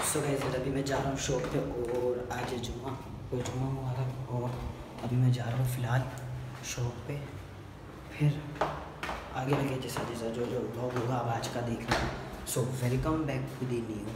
So guys अभी मैं जा रहा हूँ शॉप पे और आज जुम्मा हुआ था और अभी मैं जा रहा हूँ फ़िलहाल शॉप पे। फिर आगे लगे जैसा जैसा जो जो व्लॉग होगा अब आज का देखना। So welcome back to the new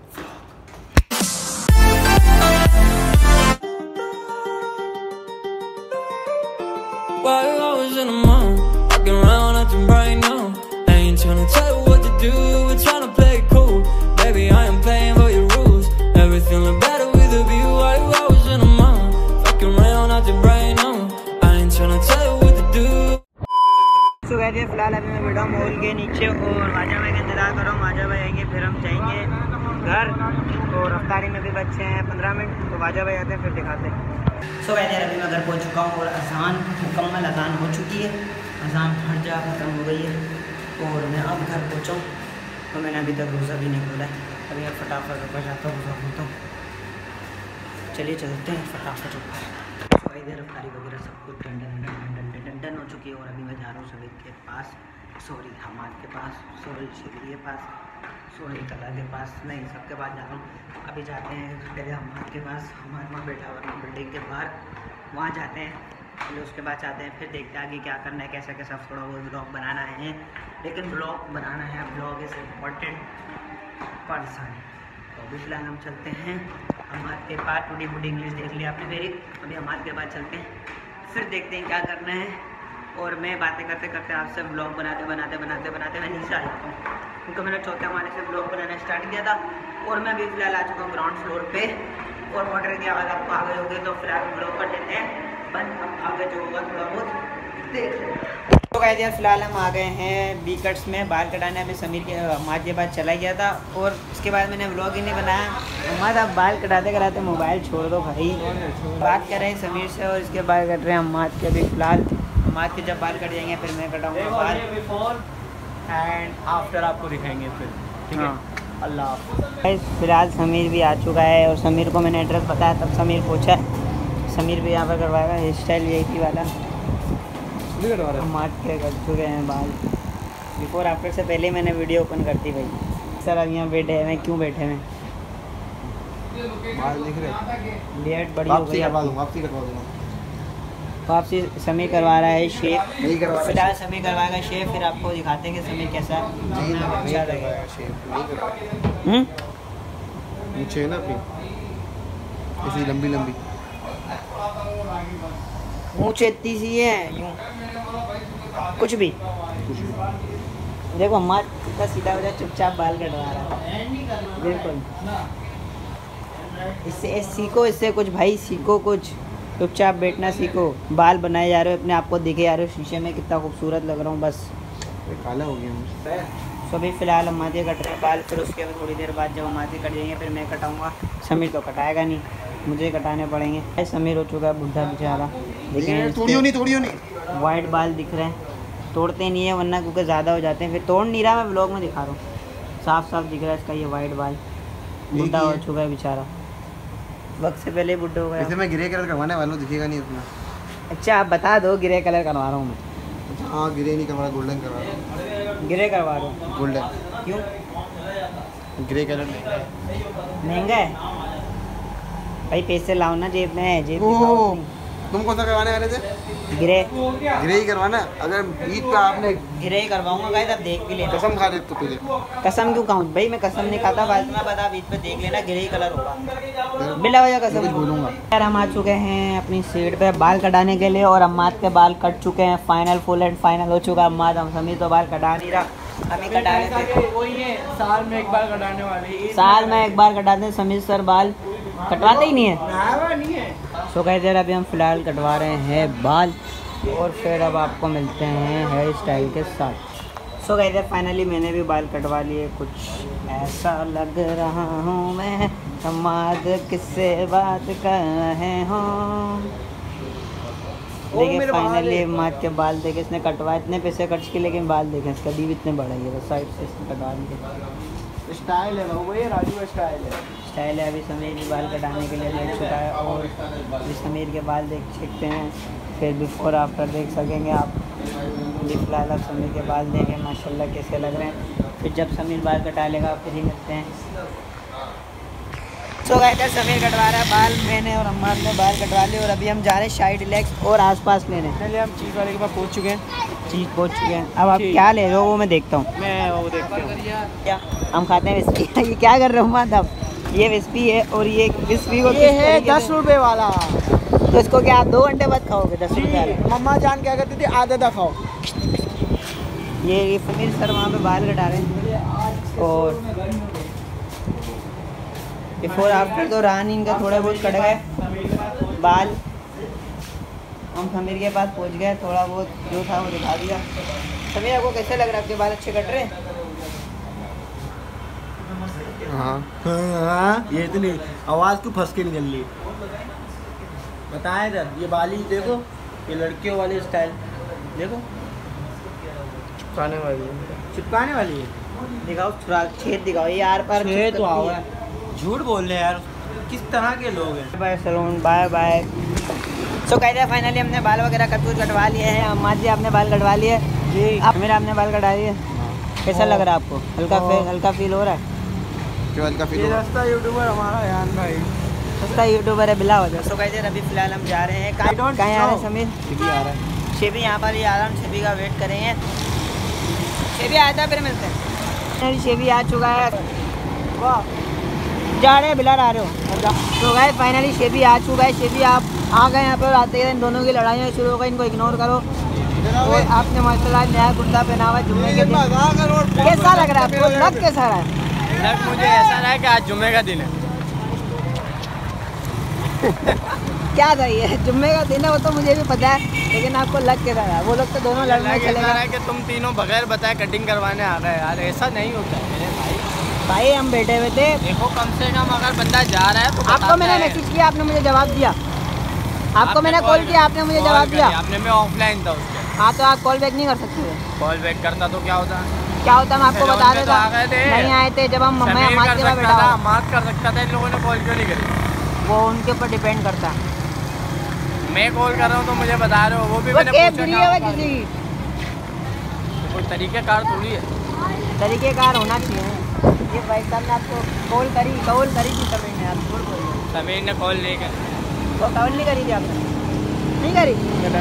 फिलहाल अभी मैं बैठा मॉल के नीचे और वाजा भाई का इंतज़ार कर रहा हूँ। वाजा भाई आएंगे फिर हम जाएंगे घर और रफ्तारी में भी बच्चे हैं 15 मिनट, तो वाजा भाई आते हैं फिर दिखाते हैं। सो यार अभी मैं घर पहुँच चुका हूँ और अजान मुकम्मल अजान हो चुकी है, अजान हर जगह ख़त्म हो गई है और मैं अब घर पहुँचा हूँ। तो मैंने अभी तक रोज़ा भी नहीं खोला है। अभी मैं फटाफट ऊपर जाता हूँ, रोज़ा खोलता हूँ। चलिए चलते हैं फटाफट ऊपर। तो इधर रफ्तारी वगैरह सब कुछ डन हो चुकी है और अभी मैं जा रहा हूँ सभी के पास, सॉरी हमाद के पास, सॉरी शिवरी के पास, सॉरी कला के पास, नहीं सबके पास जा रहा हूँ। अभी जाते हैं पहले हमाद के पास, हमाद वहाँ बैठा हुआ बिल्डिंग के बाहर, वहाँ जाते हैं पहले, उसके बाद जाते हैं फिर देखते हैं आगे क्या करना है, कैसा कैसा थोड़ा बहुत ब्लॉग बनाना है। लेकिन ब्लॉग बनाना है, ब्लॉग इज़ इम्पॉर्टेंट पर्सन। तो अभी फिलहाल हम चलते हैं हमाद के पास। टूडी बूडी इंग्लिश देख लिया आपने मेरी, अभी हमाद के पास चलते हैं फिर देखते हैं क्या करना है। और मैं बातें करते करते आपसे ब्लॉग बनाते मैं नीचे आ जाता हूँ क्योंकि मैंने चौथे माले से ब्लॉग बनाना स्टार्ट किया था। और मैं अभी फ़िलहाल आ चुका हूँ ग्राउंड फ्लोर पे और मोटर की आवाज़ आपको आ गई होगी, तो फिलहाल ब्लॉग कर लेते हैं बंद। अब आगे जो होगा थोड़ा बहुत देख लेते हैं। तो कहते हैं फ़िलहाल हम आ गए हैं बी कट्स में बाल कटाने। अभी समीर के हमाद के पास चला गया था और उसके बाद मैंने ब्लॉग ही नहीं बनाया। हमाद आप बाल कटाते कराते मोबाइल छोड़ दो भाई, बात कर रहे हैं समीर से और इसके बाल कट रहे हैं हमाद के। अभी फ़िलहाल हमाद के जब बाल कट जाएंगे फिर मैं कटाऊँगा बाल एंड आफ्टर आपको दिखाएंगे फिर, ठीक है? अल्लाह हाफ़िज़। फिलहाल समीर भी आ चुका है और समीर को मैंने एड्रेस बताया तब समीर पूछा। समीर भी यहाँ पर करवाएगा, हेयर स्टाइल यही वाला हमाद के कर चुके हैं बाल। बिफोर आफ्टर से पहले मैंने वीडियो ओपन कर दी भाई। सर अब यहाँ बैठे हैं, मैं क्यों बैठे हैं? बाल दिख रहे, लेट बड़ी हो गई। वापसी समीर करवा रहा है शेप, फिलहाल समीर करवाएगा शेप, फिर आपको दिखाते हैं कि समीर कैसा अच्छा लगेगा शेप। नीचे ना अपनी ऐसी लंबी लंबी मूंछ इतनी सी है यूँ कुछ भी देखो हमारा कितना सीधा हो जाए, चुपचाप बाल कटवा रहा है बिल्कुल। इससे सीखो, इससे कुछ भाई सीखो, कुछ चुपचाप बैठना सीखो। बाल बनाए जा रहे हो, अपने आप को दिखे जा रहे हो शीशे में कितना खूबसूरत लग रहा हूँ, बस काला हो गया। तो अभी फ़िलहाल हमारे कट रहे हैं बाल, फिर उसके बाद थोड़ी देर बाद जब हमारे कट जाएंगे फिर मैं कटाऊँगा। समीर तो कटाएगा नहीं, मुझे कटाने पड़ेंगे। समीर हो चुका है बुढ़ा बेचारा, लेकिन थोड़ी नहीं वाइट बाल दिख रहे हैं, तोड़ते नहीं है वरना क्योंकि ज़्यादा हो जाते हैं। फिर तोड़ नहीं रहा, मैं ब्लॉग में दिखा रहा हूँ, साफ साफ दिख रहा है इसका ये वाइट बाल। बुढ़ा हो चुका है बेचारा, वक्त से पहले बुढ़ा हो गया। मैं ग्रे कलर करवाने वाला हूँ, दिखेगा नहीं उतना। अच्छा आप बता दो, ग्रे कलर करवा रहा हूँ मैं। हाँ ग्रे नहीं करवा रहा, गोल्डन करवा रहा हूँ। ग्रे करवा रहा हूँ। गोल्डन क्यों? ग्रे कलर महंगा है भाई, पैसे लाओ ना जेब में, जेब तुम कौन सा करवाने वाले थे? ग्रे ही करवाना। अगर ईद पे आपने ग्रे ही करवाऊंगा गाइस, अब देख भी लेना। कसम खा रहे तो तुझे कसम क्यों खाऊं भाई, मैं कसम नहीं खाता, बाद में बता, ईद पे देख लेना ग्रे ही कलर होगा बिला वजह कसम बोलूँगा। यार हम आ चुके हैं अपनी सीट पे बाल कटाने के लिए और अम्माद के बाल कट चुके हैं, फाइनल फुल एंड फाइनल हो चुका। अम्माद हम समीर तो बाल कटा नहीं रहा, हमें कटाने साल में एक बार कटाने वाले, साल में एक बार कटाते हैं। समीर सर बाल कटवाते ही नहीं है। सो कहते हैं अभी हम फ़िलहाल कटवा रहे हैं बाल और फिर अब आपको मिलते हैं हेयर स्टाइल के साथ। सो कहते हैं फाइनली मैंने भी बाल कटवा लिए, कुछ ऐसा लग रहा हूँ मैं, हमाद किससे बात कर रहे हो। देखिए फाइनली हमाद के बाल देखे, इसने कटवाए, इतने पैसे खर्च किए लेकिन बाल देखें इसका दी भी इतने बड़ा है, बस साइड से इसने कटवा दिए। स्टाइल है वो, ये राजू का स्टाइल है। अभी समीर भी बाल कटाने के लिए लेट चुका है और अभी समीर के बाल देख सकते हैं, फिर बिफोर आफ्टर देख सकेंगे आप। अभी फिलहाल आप समीर के बाल देखें माशाल्लाह कैसे लग रहे हैं, फिर जब समीर बाल कटा लेगा फिर ही मिलते हैं। सो गाइस समीर कटवा रहा है बाल, मैंने और अम्मा ने बाल कटवा लिए और अभी हम जा रहे हैं शाइड रिलैक्स और आसपास लेने। पहले हम चीज़ वाले के पास पहुंच चुके हैं। चीज़ पहुंच चुके हैं। अब आप क्या ले रहे हो वो मैं देखता हूँ। मैं वो देखता हूँ क्या हम खाते हैं विस्पी। ये क्या कर रहे हो अम्मा? अब ये विस्पी है और ये विस्पी को ये है 10 रुपये वाला। तो इसको क्या आप 2 घंटे बाद खाओगे? 10 रुपये। मम्मा जान क्या करती थी, आधा खाओ। ये समीर सर वहाँ पे बाल कटा रहे हैं और बिफोर आफ्टर तो रहा नहीं इनका, थोड़े बहुत कट गए बाल। हम समीर के पास पहुँच गए, थोड़ा बहुत जो था वो दिखा दिया। समीर आपको कैसे लग रहा है? आपके बाल अच्छे कट रहे हैं? हाँ ये इतनी आवाज़ क्यों फंस के निकल रही? बताएं जब ये बाली देखो, ये लड़कियों वाली स्टाइल देखो, चिपकाने वाली है। दिखाओ थोड़ा छेद दिखाओ, ये यार पर छेद तो आओ, झूठ बोल रहे यार, किस तरह के लोग हैं। Bye salon, bye bye. So कहते हैं फाइनली हमने बाल वगैरह कटवा लिए हैं। अम्मा जी आपने बाल कटवा लिए जी, मेरा आपने बाल कटा लिए। कैसा लग रहा है आपको? हल्का फील हो रहा है? जो हल्का फील। ये सस्ता यूट्यूबर हमारा यान भाई, सस्ता यूट्यूबर है, बिला हो जाए। सो कहते हैं अभी फिलहाल हम जा रहे हैं कहाँ आ रहे हैं समीर? शिवी आ रहा है। शिवी यहाँ पर ही आ रहा है, शिवी का वेट करेंगे। शिवी आया था फिर मिलते हैं। शिवी आ चुका है, जा रहे हैं बिला आ रहे हो। तो गए फाइनली शिवी आ चुका है। शिवी आप आ गए यहाँ पर, आते ही इन दोनों की लड़ाइयाँ शुरू हो गई, इनको इग्नोर करो। और आपने माशाल्लाह नया कुर्ता पहना हुआ जुम्मे के दिन, कैसा लग रहा है आपको? लग कैसा रहा है? लग मुझे ऐसा रहा है कि आज जुम्मे का दिन है। क्या था ये? जुम्मे का दिन है वो तो मुझे भी पता है, लेकिन आपको लग के रहा है वो लोग तो दोनों लड़ने चले गए कि तुम तीनों बगैर बताए कटिंग करवाने आ गए यार, ऐसा नहीं होता है मेरे भाई। हम बैठे हुए थे, देखो कम से कम अगर बंदा जा रहा है तो आपको मैंने मैसेज किया, आपने मुझे जवाब दिया। आपको मैंने कॉल किया, आपने मुझे जवाब दिया। आपने, मैं ऑफलाइन था उसके। हाँ तो आप कॉल बैक नहीं कर सकते थे। कॉल बैक करता तो क्या होता? क्या होता मैं आपको बता देता। नहीं आए थे जब हम कर बैठा सकता था, इन लोगों ने कॉल क्यों नहीं करी? वो उनके ऊपर डिपेंड करता है। मैं कॉल कर रहा हूँ तो मुझे बता रहे हो, वो भी मैंने पूछा किसी कोई तरीक़ेकार थोड़ी है। तरीक़ेकार होना चाहिए। ये भाई साहब ने आपको कॉल करी थी समीर ने, आप झूठ बोल रहे हो। समीर ने कॉल नहीं करी। वो कॉल नहीं करी थी आपने? नहीं करी?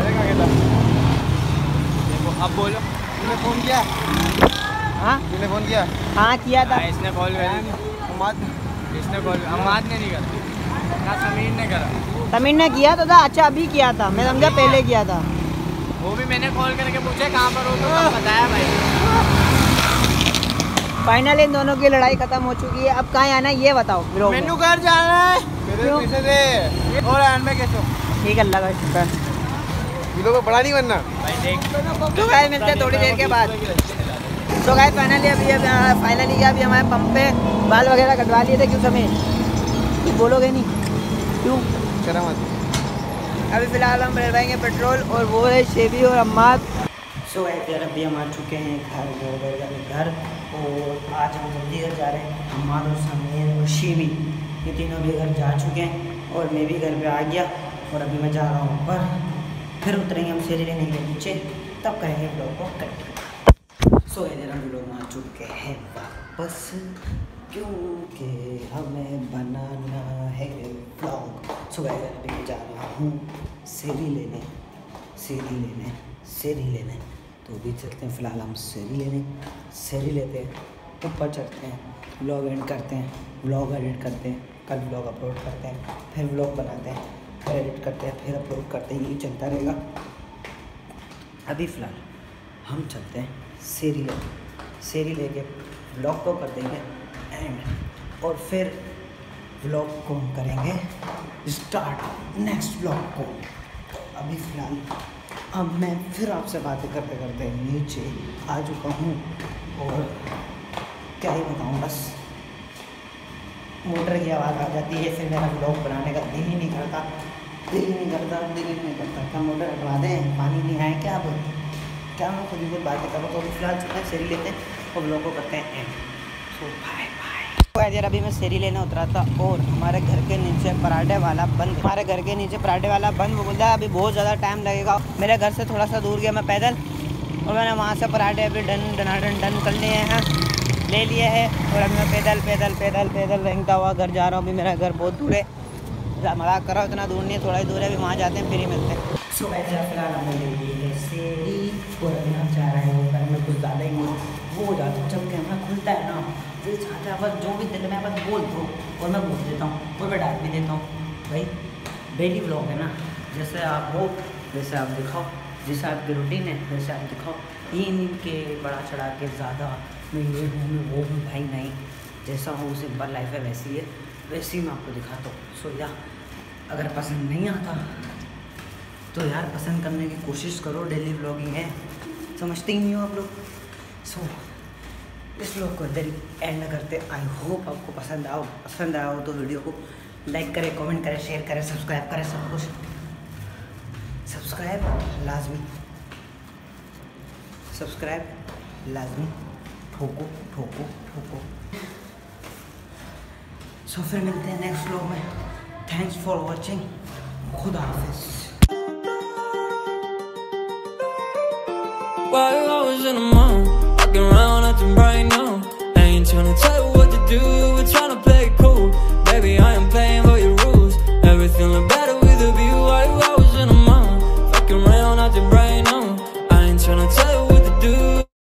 देखो अब बोलो, तूने फ़ोन किया? हाँ तूने फ़ोन किया? हाँ किया था। इसने कॉल करी, इसने कॉल, अम्माद ने नहीं करा ना, समीर ने करा। समीर ने किया तो था। अच्छा अभी किया था, मैं समझा पहले किया था। वो भी मैंने कॉल करके पूछा कहाँ पर हो, तो बताया भाई। फाइनली इन दोनों की लड़ाई खत्म हो चुकी है। अब कहाँ आना है ये बताओ। मेनू घर जाना है और आन में कैसे? ठीक है, अल्लाह का शुक्र। किलो को बड़ा नहीं बनना भाई। देख तो गाइस मिलते हैं थोड़ी देर के बाद। तो गाइस फाइनली अभी अभी हमारे पंप पे बाल वगैरह कटवा लिए थे। क्यों समीर बोलोगे नहीं? क्यों? शर्म आती। अभी फिलहाल हम भरवाएंगे पेट्रोल और वो है शेबी और अम्माद। सो यार अभी हम आ चुके हैं घर और आज हम जल्दी घर जा रहे हैं। अम्माद और समीर और शेबी ये तीनों भी घर जा चुके हैं और मैं भी घर पे आ गया और अभी मैं जा रहा हूँ ऊपर, फिर उतरेंगे हम सीढ़ी लेने के नीचे, तब करेंगे ब्लॉग को कट। सो इधर हम लोग आ चुके हैं वापस, क्योंकि हमें बनाना है ब्लॉग। सो अभी मैं जा रहा हूँ सीढ़ी लेने, तो अभी चलते हैं। फ़िलहाल हम सीढ़ी लेते हैं, ऊपर चढ़ते हैं, व्लॉग एडिट करते हैं, कल व्लॉग अपलोड करते हैं, फिर व्लॉग बनाते हैं, फिर एडिट करते हैं, फिर अपलोड करते हैं, यही चलता रहेगा। अभी फ़िलहाल हम चलते हैं सीढ़ी लेके व्लॉग को कर देंगे एंड, और फिर व्लॉग को हम करेंगे स्टार्ट नेक्स्ट व्लॉग को। अभी फ़िलहाल अब मैं फिर आपसे बातें करते करते नीचे आ चुका हूँ और क्या ही बताऊँ, बस मोटर की आवाज़ आ जाती है, फिर मेरा व्लॉग बनाने का दिल ही नहीं करता। क्या मोटर हटवा दें? पानी नहीं आए क्या? अब क्या मैं खुद ही खुद बातें करूँ। तो अभी फिलहाल चलते हैं सीढ़ी लेते हैं और व्लॉग को करते हैं एंड। So bye bye. यार अभी मैं सीढ़ी लेने उतरा था और हमारे घर के नीचे पराठे वाला बंद। वो बोलता है अभी बहुत ज़्यादा टाइम लगेगा। मेरे घर से थोड़ा सा दूर गया मैं पैदल और मैंने वहाँ से पराठे अभी डन कर लिए हैं ले लिया है और अब मैं पैदल रेंगता हुआ घर जा रहा हूँ। अभी मेरा घर बहुत दूर है, मजाक कर रहा हूँ, इतना दूर नहीं है, थोड़ा ही दूर है। अभी वहाँ जाते हैं, फिर ही मिलते हैं। सो ऐसा फिलहाल हमने ले ली है सेरी और अभी हम जा रहे हैं घर में। कुछ ज़्यादा ही वो हो जाता है जब कैमरा खुलता है ना, दिल चाहता है बस जो भी दिल में बस बोल दो और मैं बोल देता हूँ और मैं डाल भी देता हूँ। भाई डेली व्लॉग है ना, जैसे आप हो वैसे आप दिखाओ, जैसे आपकी रूटीन है वैसे आप दिखाओ। ये नहीं के बड़ा चढ़ा के ज़्यादा मैं ये हूँ मैं वो हूँ, भाई नहीं, जैसा हूँ सिंपल लाइफ है वैसी है, वैसे ही मैं आपको दिखाता हूँ। सो या अगर पसंद नहीं आता तो यार पसंद करने की कोशिश करो, डेली व्लॉगिंग है, समझते ही नहीं हो आप लोग। सो इस व्लॉग को इधर ही एंड करते। आई होप आपको पसंद आया हो तो वीडियो को लाइक करें, कमेंट करें, शेयर करें, सब्सक्राइब करें, सब कुछ सब्सक्राइब लाजमी ठोको ठोको ठोको। सो फिर मिलते हैं नेक्स्ट व्लॉग में। Thanks for watching. खुदा हाफिज़। While I was in the mall, walking around acting bright now.